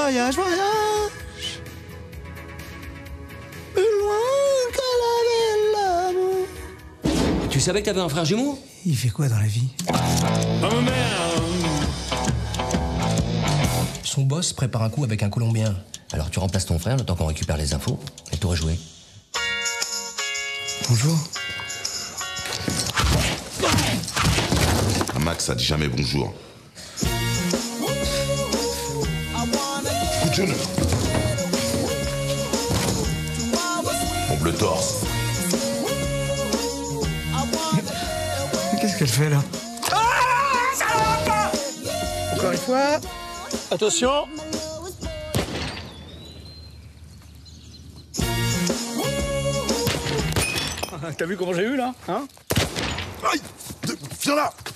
voyage, voyage. Plus loin que la ville d'amour. Tu savais que t'avais un frère jumeau? Il fait quoi dans la vie? Son boss prépare un coup avec un Colombien. Alors tu remplaces ton frère le temps qu'on récupère les infos et t'aurais joué. Bonjour. Un Max, ça dit jamais bonjour. Coup de genou. Mon bleu torse. Qu'est-ce qu'elle fait là? Encore une fois. Attention. T'as vu comment j'ai eu là, hein? Aïe! Viens là!